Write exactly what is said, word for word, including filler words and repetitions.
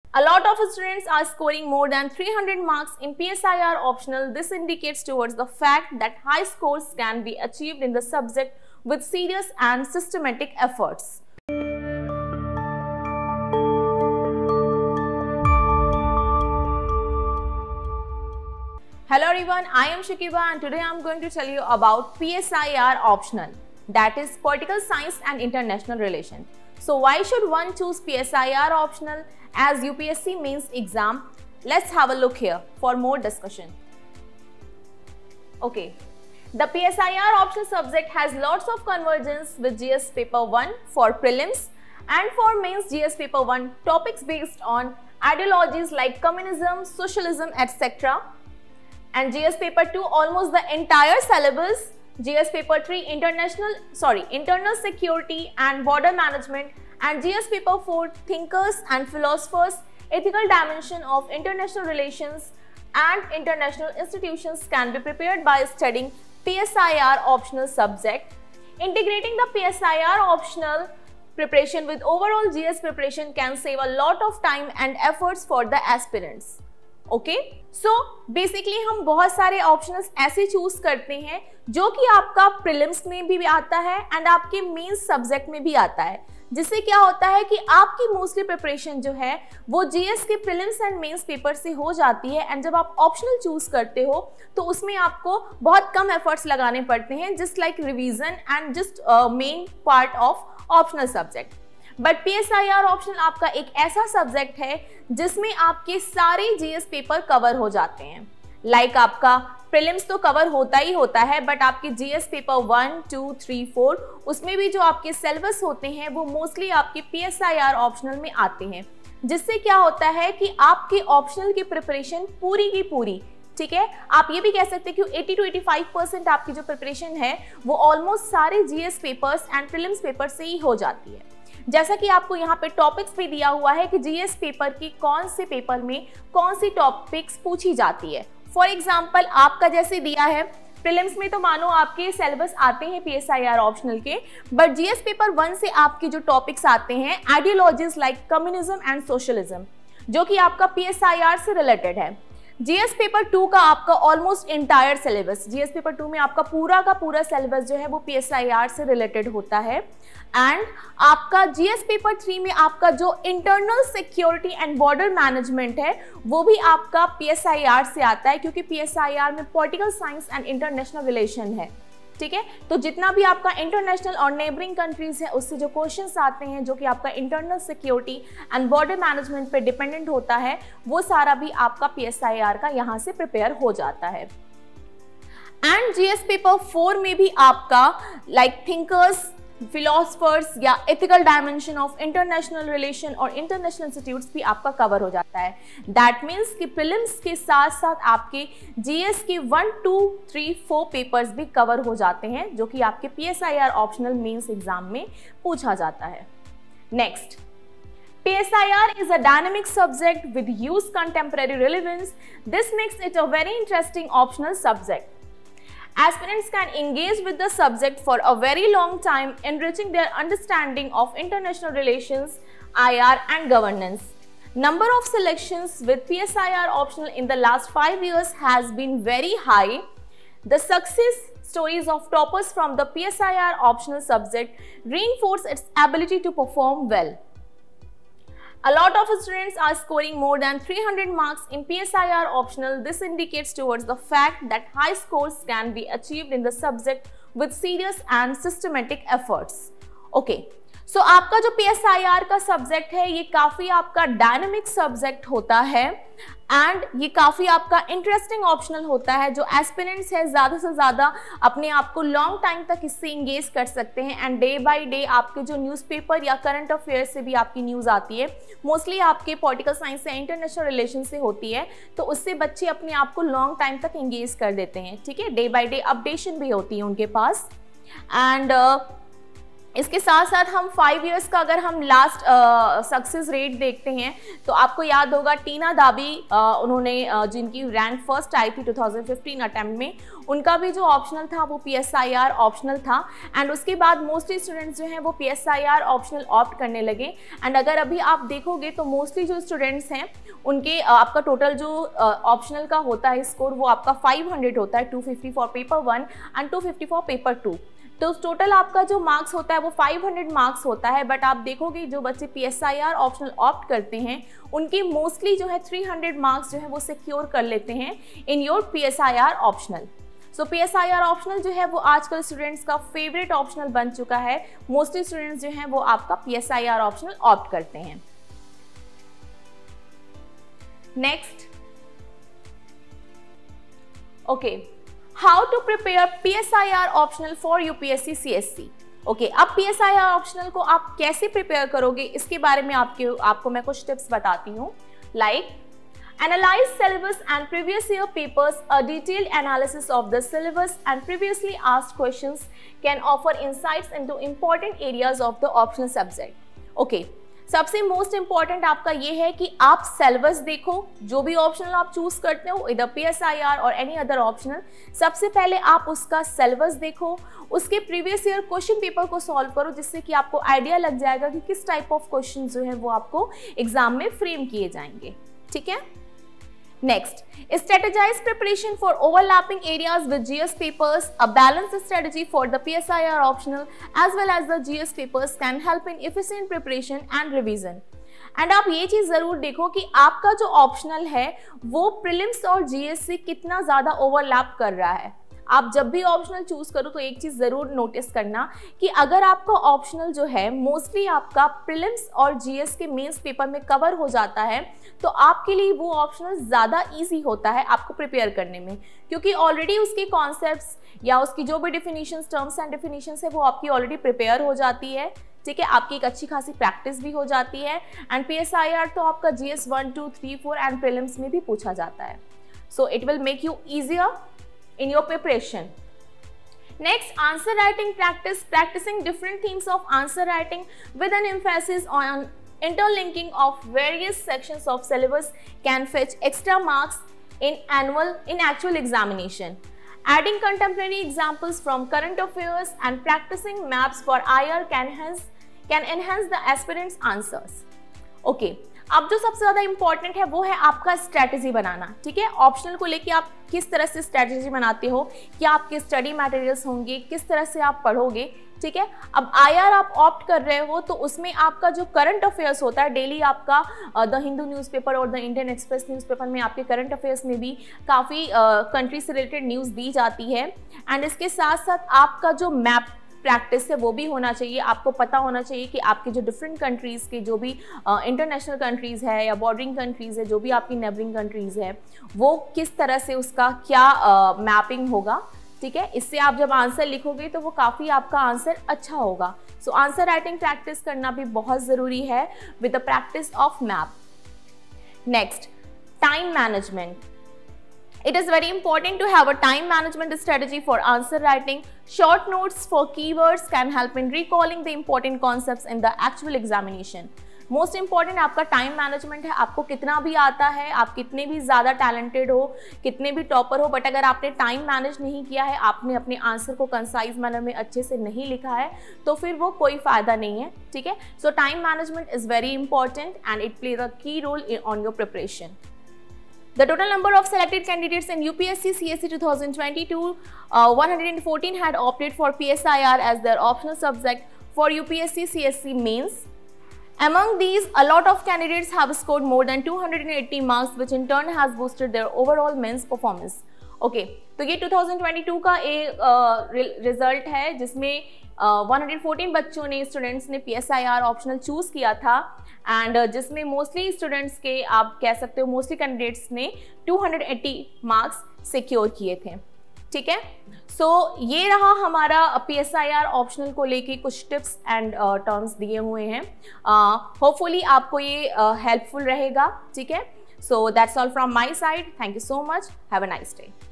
A lot of students are scoring more than three hundred marks in P S I R optional. This indicates towards the fact that high scores can be achieved in the subject with serious and systematic efforts. Hello everyone, I am Shikiba and today I am going to tell you about P S I R optional, that is Political Science and International Relations. So why should one choose P S I R optional as U P S C mains exam? Let's have a look here for more discussion. Okay, the P S I R optional subject has lots of convergence with G S paper one for prelims and for mains G S paper one topics based on ideologies like communism, socialism, et cetera. And G S paper two almost the entire syllabus. G S paper three international sorry internal security and border management, and G S paper four thinkers and philosophers, ethical dimension of international relations and international institutions can be prepared by studying P S I R optional subject. Integrating the P S I R optional preparation with overall G S preparation can save a lot of time and efforts for the aspirants. Okay so basically हम बहुत सारे options ऐसे choose करते हैं जो कि आपका prelims में भी आता है एंड आपके मेंस सब्जेक्ट में भी आता है, जिससे क्या होता है कि आपकी मोस्टली प्रिपरेशन जो है वो जीएस के प्रीलिम्स एंड मेंस पेपर से हो जाती है। एंड जब आप ऑप्शनल चूज करते हो तो उसमें आपको बहुत कम एफर्ट्स लगाने पड़ते हैं, just like revision and just main part of optional subject. But P S I R optional आपका एक ऐसा सब्जेक्ट है जिसमें आपके सारे जीएस पेपर कवर हो जाते हैं। लाइक like आपका प्रीलिम्स तो कवर होता ही होता है, बट आपके GS paper one two three four उसमें भी जो आपके सिलेबस होते हैं वो मोस्टली आपके P S I R optional में आते हैं, जिससे क्या होता है कि आपके ऑप्शनल की प्रिपरेशन पूरी की पूरी, ठीक है, आप ये भी कह सकते हैं कि अस्सी टू पचासी परसेंट आपकी जो प्रिपरेशन है वो ऑलमोस्ट सारे GS papers and prelims paper से ही हो जाती है। जैसा कि आपको यहाँ पे टॉपिक्स भी दिया हुआ है कि जीएस पेपर की कौन से पेपर में कौन सी टॉपिक्स पूछी जाती है। फॉर एग्जांपल आपका जैसे दिया है प्रीलिम्स में तो मानो आपके सिलेबस आते हैं पीएसआईआर ऑप्शनल के, बट जीएस पेपर वन से आपके जो टॉपिक्स आते हैं ideologies like communism and socialism, जो कि आपका पीएसआईआर से रिलेटेड है। जीएस पेपर टू का आपका almost entire syllabus, GS paper two में आपका पूरा का पूरा सिलेबस जो है वो पीएसआईआर से रिलेटेड होता है। एंड आपका जीएस पेपर थ्री में आपका जो internal security and border management है वो भी आपका पीएसआईआर से आता है, क्योंकि पीएसआईआर में political science and international relation है, ठीक है। तो जितना भी आपका इंटरनेशनल और नेबरिंग कंट्रीज है उससे जो क्वेश्चंस आते हैं जो कि आपका internal security and border management पे डिपेंडेंट होता है, वो सारा भी आपका पीएसआईआर का यहाँ से प्रिपेयर हो जाता है। एंड जीएस पेपर फोर में भी आपका लाइक थिंकर्स, फिलोसफर्स या ethical dimension of international relation और इंटरनेशनल इंस्टीट्यूट्स भी आपका कवर हो जाता है। दैट मीन्स कि प्रीलिम्स के साथ साथ आपके जीएस के one two three four papers भी कवर हो जाते हैं, जो कि आपके पीएसआईआर ऑप्शनल मेंस एग्जाम में पूछा जाता है। Next, P S I R is a dynamic subject with huge contemporary relevance. This makes it a very interesting optional subject. Aspirants can engage with the subject for a very long time, enriching their understanding of international relations, I R and governance. Number of selections with P S I R optional in the last five years has been very high. The success stories of toppers from the P S I R optional subject reinforce its ability to perform well. A lot of students are scoring more than three hundred marks in P S I R optional. This indicates towards the fact that high scores can be achieved in the subject with serious and systematic efforts. Okay, so आपका जो P S I R का subject है ये काफ़ी आपका dynamic subject होता है and ये काफ़ी आपका इंटरेस्टिंग ऑप्शनल होता है, जो एस्पिरेंट्स है ज़्यादा से ज़्यादा अपने आप को लॉन्ग टाइम तक इससे इंगेज कर सकते हैं। एंड डे बाय डे आपके जो न्यूज़पेपर या करंट अफेयर से भी आपकी न्यूज़ आती है, मोस्टली आपके पॉलिटिकल साइंस से इंटरनेशनल रिलेशन से होती है, तो उससे बच्चे अपने आप को लॉन्ग टाइम तक इंगेज कर देते हैं, ठीक है। डे बाय डे अपडेशन भी होती है उनके पास। एंड इसके साथ साथ हम फाइव इयर्स का अगर हम लास्ट सक्सेस रेट देखते हैं तो आपको याद होगा टीना दाबी, uh, उन्होंने uh, जिनकी रैंक फर्स्ट आई थी टू थाउजेंड फिफ्टीन अटेम्प्ट में, उनका भी जो ऑप्शनल था वो P S I R optional था। एंड उसके बाद मोस्टली स्टूडेंट्स जो हैं वो P S I R optional opt करने लगे। एंड अगर अभी आप देखोगे तो मोस्टली जो स्टूडेंट्स हैं उनके uh, आपका टोटल जो ऑप्शनल uh, का होता है स्कोर वो आपका फाइव हंड्रेड होता है, two fifty for paper one and two fifty for paper two. तो टोटल आपका जो मार्क्स होता है वो फाइव हंड्रेड मार्क्स होता है। बट आप देखोगे जो बच्चे P S I R optional opt करते हैं उनकी मोस्टली जो है थ्री हंड्रेड मार्क्स जो है वो सिक्योर कर लेते हैं in your P S I R optional. So P S I R optional जो है वो आजकल स्टूडेंट्स का फेवरेट ऑप्शनल बन चुका है। मोस्टली स्टूडेंट्स जो हैं वो आपका P S I R optional opt करते हैं। Next, okay, how to prepare P S I R optional for U P S C C S C. Okay, अब P S I R optional को आप कैसे प्रिपेयर करोगे इसके बारे में आपके आपको मैं कुछ टिप्स बताती हूँ। Like, analyse syllabus and previous year papers. A detailed analysis of the syllabus and previously asked questions can offer insights into important areas of the optional subject. Okay, सबसे मोस्ट इंपॉर्टेंट आपका ये है कि आप syllabus देखो, जो भी optional आप चूज करते हो इधर पी एस आई आर और एनी अदर ऑप्शनल, सबसे पहले आप उसका सिलेबस देखो, उसके प्रीवियस ईयर क्वेश्चन पेपर को सॉल्व करो, जिससे कि आपको आइडिया लग जाएगा कि किस टाइप ऑफ क्वेश्चन जो है वो आपको एग्जाम में फ्रेम किए जाएंगे। ठीक है। Next, strategize preparation for overlapping areas with G S papers. A balanced strategy for the P S I R optional as well as the G S papers can help in efficient preparation and revision. And आप ये चीज़ ज़रूर देखो कि आपका जो optional है वो prelims और जी एस से कितना ज़्यादा ओवरलैप कर रहा है। आप जब भी ऑप्शनल चूज करो तो एक चीज़ ज़रूर नोटिस करना कि अगर आपका ऑप्शनल जो है मोस्टली आपका प्रीलिम्स और जीएस के मेंस पेपर में कवर हो जाता है तो आपके लिए वो ऑप्शनल ज़्यादा इजी होता है आपको प्रिपेयर करने में, क्योंकि ऑलरेडी उसके कॉन्सेप्ट्स या उसकी जो भी डिफिनीशंस, टर्म्स एंड डिफिनीशंस है वो आपकी ऑलरेडी प्रिपेयर हो जाती है। ठीक है, आपकी एक अच्छी खासी प्रैक्टिस भी हो जाती है। And P S I R तो आपका G S one two three four and prelims में भी पूछा जाता है। So it will make you easier in your preparation. Next, answer writing practice. Practicing different themes of answer writing with an emphasis on interlinking of various sections of syllabus can fetch extra marks in annual in actual examination. Adding contemporary examples from current affairs and practicing maps for I R can enhance can enhance the aspirant's answers. Okay. अब जो सबसे ज़्यादा important है वो है आपका strategy बनाना। ठीक है, ऑप्शनल को लेके आप किस तरह से स्ट्रैटेजी बनाते हो, क्या आपके स्टडी मटेरियल्स होंगे, किस तरह से आप पढ़ोगे। ठीक है, अब आईआर आप ऑप्ट कर रहे हो तो उसमें आपका जो करंट अफेयर्स होता है, डेली आपका द हिंदू न्यूज़पेपर और द इंडियन एक्सप्रेस न्यूज़पेपर में आपके करंट अफेयर्स में भी काफ़ी कंट्री से रिलेटेड न्यूज़ दी जाती है। एंड इसके साथ साथ आपका जो मैप प्रैक्टिस है वो भी होना चाहिए। आपको पता होना चाहिए कि आपके जो डिफरेंट कंट्रीज़ के जो भी इंटरनेशनल uh, कंट्रीज़ है या बॉर्डरिंग कंट्रीज़ है, जो भी आपकी नेबरिंग कंट्रीज़ है, वो किस तरह से उसका क्या मैपिंग uh, होगा। ठीक है, इससे आप जब आंसर लिखोगे तो वो काफ़ी आपका आंसर अच्छा होगा। सो आंसर राइटिंग प्रैक्टिस करना भी बहुत ज़रूरी है with the practice of map. Next, time management. It is very important to have a time management strategy for answer writing. Short notes for keywords can help in recalling the important concepts in the actual examination. Most important आपका time management है। आपको कितना भी आता है, आप कितने भी ज़्यादा टैलेंटेड हो, कितने भी टॉपर हो, बट अगर आपने टाइम मैनेज नहीं किया है, आपने अपने आंसर को कंसाइज मैनर में अच्छे से नहीं लिखा है, तो फिर वो कोई फ़ायदा नहीं है। ठीक है, so time management is very important and it plays a key role on your preparation. The total number of selected candidates in U P S C C S E twenty twenty-two, uh, one hundred fourteen had opted for P S I R as their optional subject for U P S C C S E mains. Among these, a lot of candidates have scored more than two hundred eighty marks, which in turn has boosted their overall mains performance. Okay, तो ये twenty twenty-two का एक result uh, है जिसमें uh, one hundred fourteen बच्चों ने, students ने P S I R optional choose किया था एंड uh, जिसमें मोस्टली स्टूडेंट्स के, आप कह सकते हो मोस्टली कैंडिडेट्स ने two hundred eighty marks secure किए थे. ठीक है, सो so, ये रहा हमारा P S I R optional को लेके कुछ टिप्स एंड टर्म्स दिए हुए हैं. होपफुली uh, आपको ये हेल्पफुल uh, रहेगा. ठीक है, so that's all from my side. Thank you so much. Have a nice day.